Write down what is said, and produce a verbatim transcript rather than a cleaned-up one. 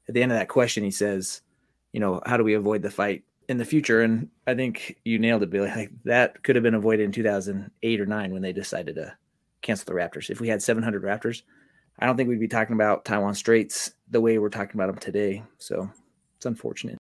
at the end of that question, he says, you know, how do we avoid the fight in the future? And I think you nailed it, Billy. Like, that could have been avoided in two thousand eight or nine when they decided to cancel the Raptors. If we had seven hundred Raptors, I don't think we'd be talking about Taiwan Straits the way we're talking about them today. So it's unfortunate.